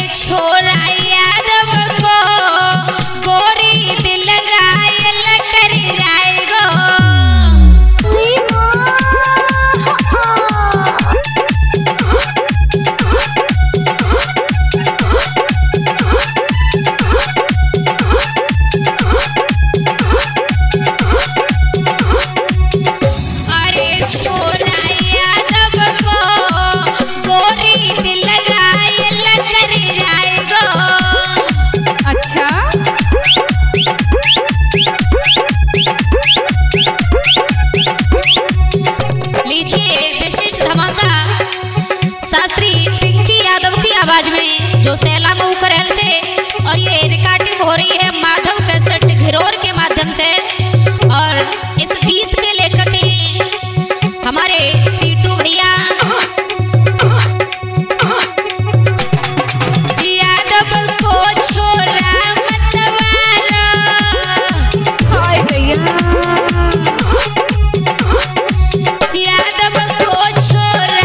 छोरा यादव को गोरी दिल घायल कर जाएगो। शास्त्री पिंकी यादव की आवाज में जो सैला मुकरल से, और ये रिकॉर्डिंग हो रही है माधव कैसेट घिरोर के माध्यम से। और इस गीत के लेखक हैं हमारे सीटू भैया। यादव को छोरा मत मारो, हाय भैया। यादव को छोरा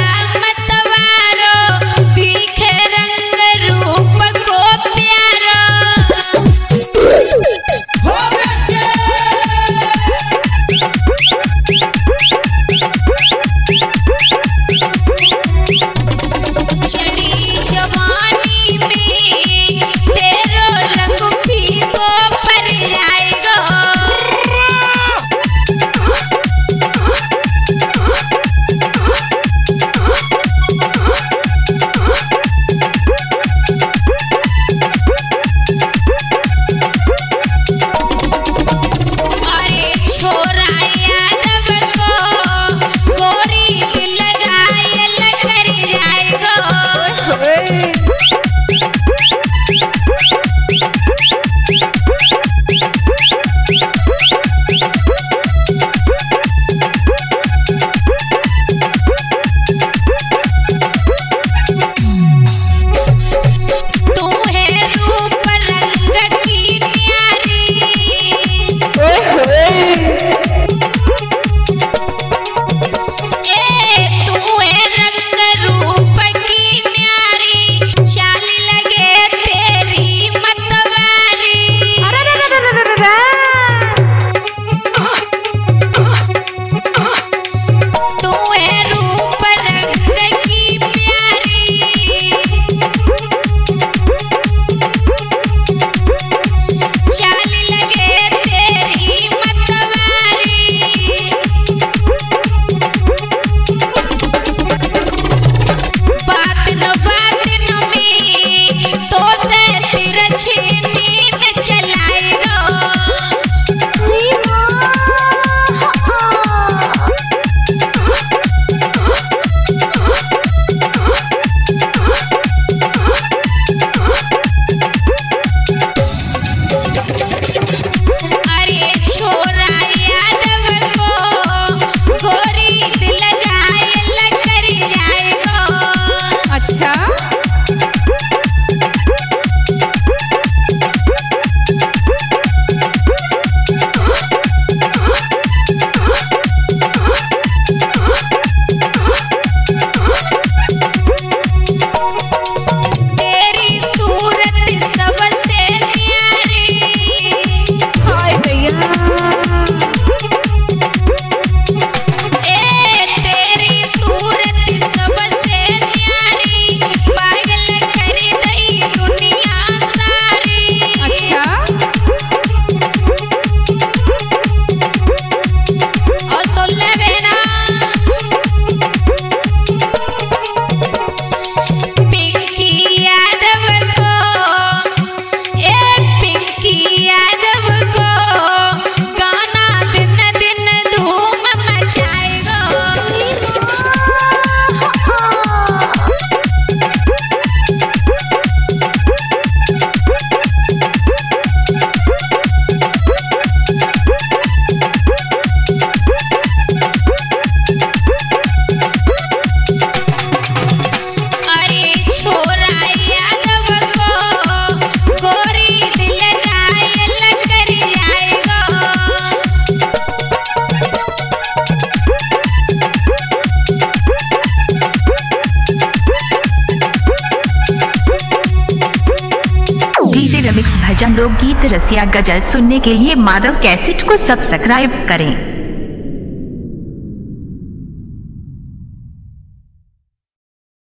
रिमिक्स भजन लोकगीत रसिया गजल सुनने के लिए माधव कैसेट को सब्सक्राइब करें।